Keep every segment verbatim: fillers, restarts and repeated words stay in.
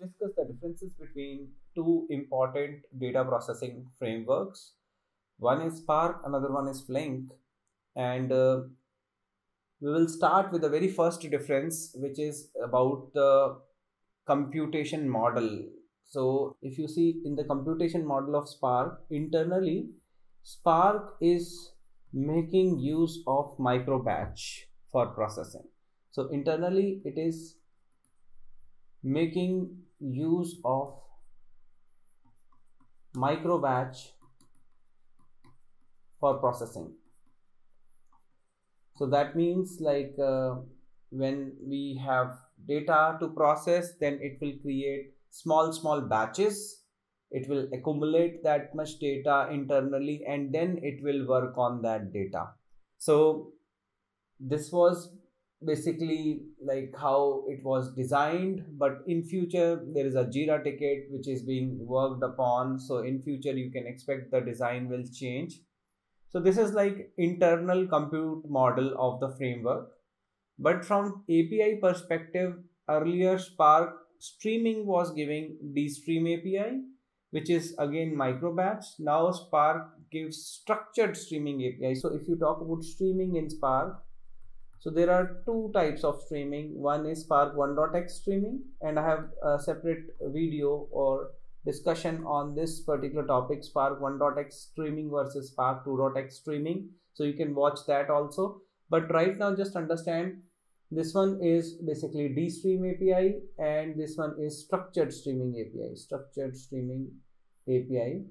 discuss the differences between two important data processing frameworks. One is Spark, another one is Flink, and uh, we will start with the very first difference, which is about the computation model. So if you see in the computation model of Spark, internally Spark is making use of micro batch for processing. So internally it is making use of micro batch for processing. So that means like uh, when we have data to process, then it will create small small batches. It will accumulate that much data internally and then it will work on that data. So this was basically like how it was designed, but in future there is a Jira ticket which is being worked upon. So in future you can expect the design will change. So this is like internal compute model of the framework. But from A P I perspective, earlier Spark streaming was giving dstream A P I, which is again micro batch. Now Spark gives structured streaming A P I. So if you talk about streaming in Spark, so there are two types of streaming. One is Spark one dot x streaming, and I have a separate video or discussion on this particular topic, Spark one dot x streaming versus Spark two dot x streaming. So you can watch that also. But right now just understand this one is basically dstream A P I and this one is structured streaming A P I. Structured streaming A P I.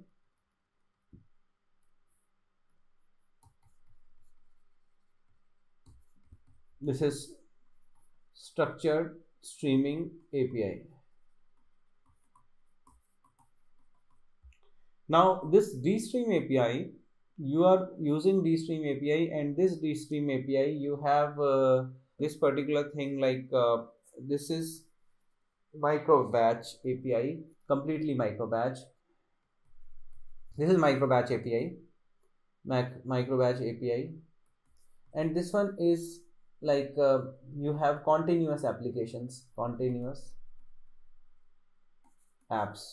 This is structured streaming A P I. Now this dstream A P I, you are using dstream A P I, and this dstream A P I you have uh, this particular thing like uh, this is micro batch A P I, completely micro batch. This is micro batch A P I, Mac micro batch A P I, and this one is like uh, you have continuous applications, continuous apps.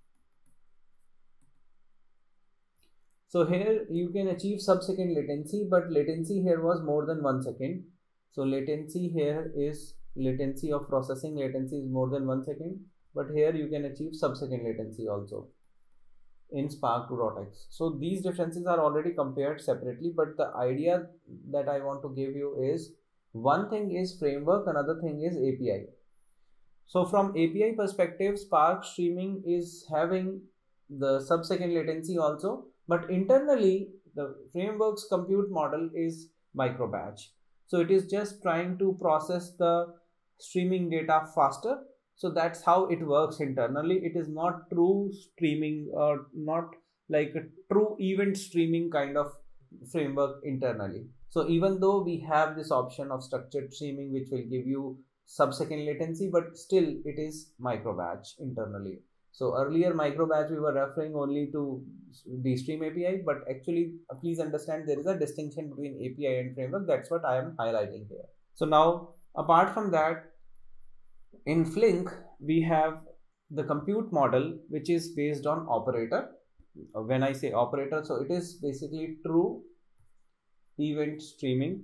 So here you can achieve sub-second latency, but latency here was more than one second. So latency here is latency of processing, latency is more than one second, but here you can achieve sub-second latency also in Spark two dot x. So these differences are already compared separately, but the idea that I want to give you is one thing is framework, another thing is A P I. So from A P I perspective, Spark streaming is having the sub-second latency also, but internally the framework's compute model is micro batch. So it is just trying to process the streaming data faster. So that's how it works internally. It is not true streaming or not like a true event streaming kind of framework internally. So even though we have this option of structured streaming, which will give you sub-second latency, but still it is micro batch internally. So earlier micro batch we were referring only to dstream A P I, but actually uh, please understand there is a distinction between A P I and framework. That's what I am highlighting here. So now apart from that, in Flink we have the compute model which is based on operator. When I say operator, so it is basically true event streaming.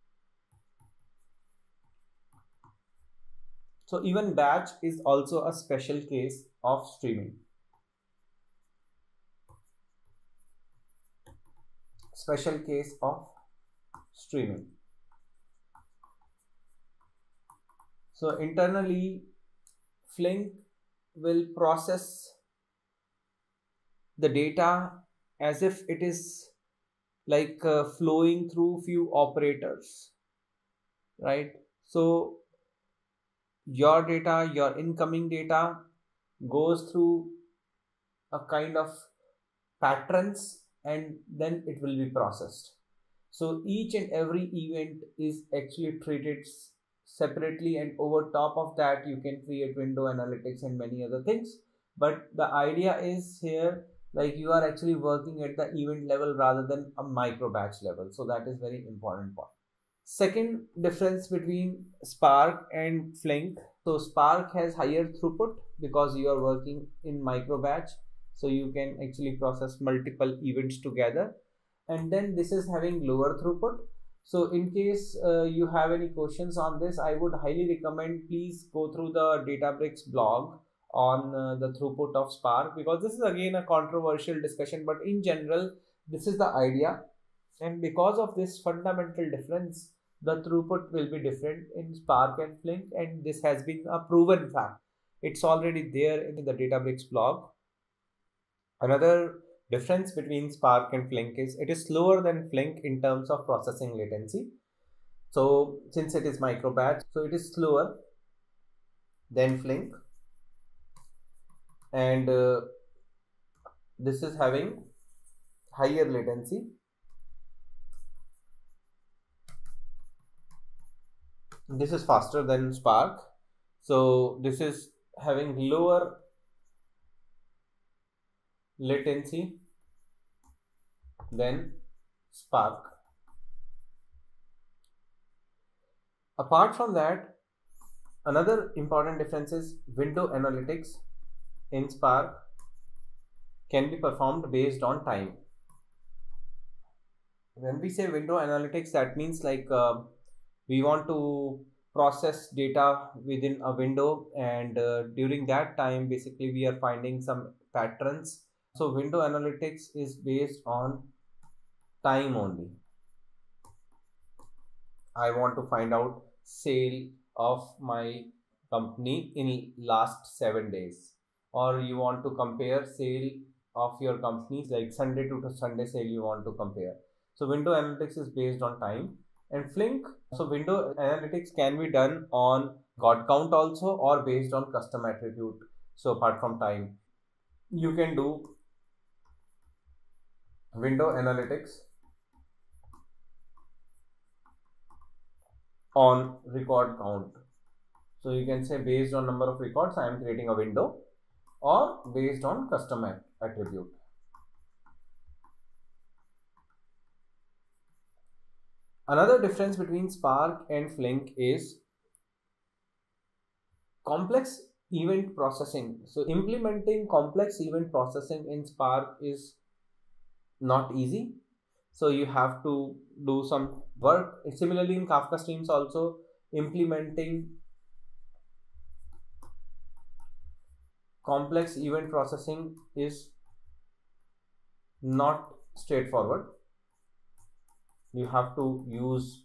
So even batch is also a special case of streaming. Special case of streaming. So internally, Flink will process the data as if it is like uh, flowing through few operators, right? So your data, your incoming data goes through a kind of patterns and then it will be processed. So each and every event is actually treated separately, and over top of that you can create window analytics and many other things. But the idea is here like you are actually working at the event level rather than a micro batch level. So that is very important point. Second difference between Spark and Flink. So Spark has higher throughput because you are working in micro batch. So you can actually process multiple events together. And then this is having lower throughput. So in case uh, you have any questions on this, I would highly recommend please go through the Databricks blog on uh, the throughput of Spark, because this is again a controversial discussion, but in general, this is the idea. And because of this fundamental difference, the throughput will be different in Spark and Flink, and this has been a proven fact. It's already there in the Databricks blog. Another difference between Spark and Flink is it is slower than Flink in terms of processing latency. So since it is micro batch, so it is slower than Flink, and uh, this is having higher latency. This is faster than Spark, so this is having lower latency than Spark. Apart from that, another important difference is window analytics in Spark can be performed based on time. When we say window analytics, that means like uh, we want to process data within a window, and uh, during that time basically we are finding some patterns. So window analytics is based on time only. I want to find out sale of my company in last seven days, or you want to compare sale of your companies like Sunday to Sunday sale you want to compare. So window analytics is based on time. And Flink, so window analytics can be done on God count also, or based on custom attribute. So apart from time, you can do window analytics on record count. So you can say based on number of records I am creating a window, or based on custom attribute. Another difference between Spark and Flink is complex event processing. So implementing complex event processing in Spark is not easy. So you have to do some work. Similarly in Kafka Streams also, implementing complex event processing is not straightforward. You have to use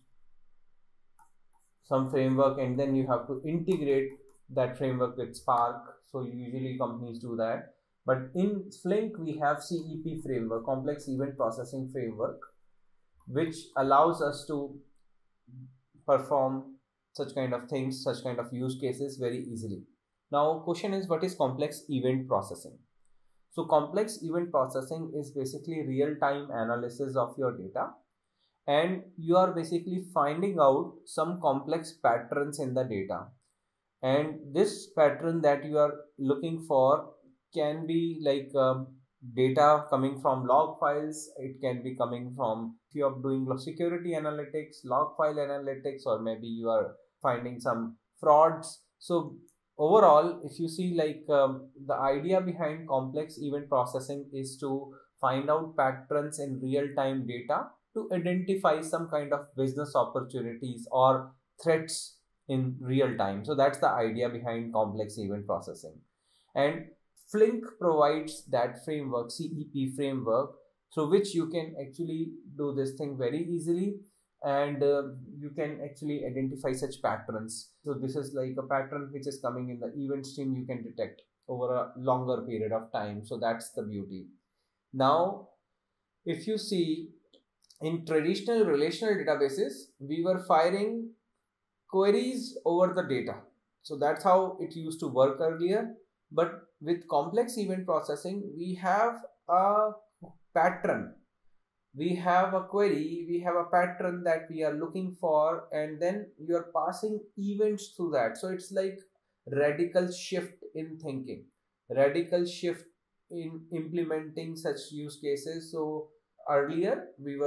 some framework, and then you have to integrate that framework with Spark. So usually companies do that. But in Flink, we have C E P framework, complex event processing framework, which allows us to perform such kind of things, such kind of use cases very easily. Now, question is, what is complex event processing? So complex event processing is basically real-time analysis of your data, and you are basically finding out some complex patterns in the data. And this pattern that you are looking for can be like um, data coming from log files. It can be coming from, if you are doing security analytics, log file analytics, or maybe you are finding some frauds. So overall, if you see like um, the idea behind complex event processing is to find out patterns in real-time data to identify some kind of business opportunities or threats in real time. So that's the idea behind complex event processing. And Flink provides that framework, C E P framework, through which you can actually do this thing very easily, and uh, you can actually identify such patterns. So this is like a pattern which is coming in the event stream, you can detect over a longer period of time. So that's the beauty. Now, if you see, in traditional relational databases, we were firing queries over the data. So that's how it used to work earlier. But with complex event processing, we have a pattern. We have a query, we have a pattern that we are looking for, and then you are passing events through that. So it's like radical shift in thinking, radical shift in implementing such use cases. So earlier we were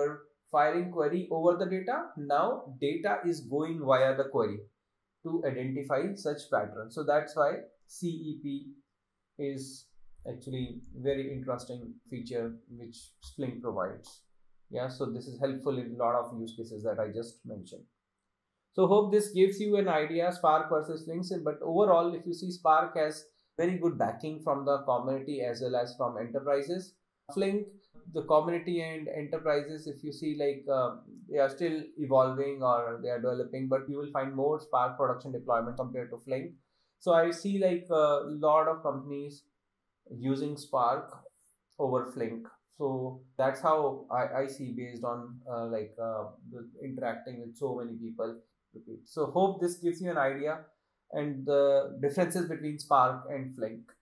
firing query over the data. Now data is going via the query to identify such patterns. So that's why C E P is actually very interesting feature which Flink provides. Yeah, so this is helpful in a lot of use cases that I just mentioned. So hope this gives you an idea, Spark versus Flink. But overall, if you see, Spark has very good backing from the community as well as from enterprises. Flink, the community and enterprises, if you see, like uh, they are still evolving or they are developing, but you will find more Spark production deployment compared to Flink. So I see like a lot of companies using Spark over Flink. So that's how I, I see based on uh, like uh, the interacting with so many people. So hope this gives you an idea and the differences between Spark and Flink.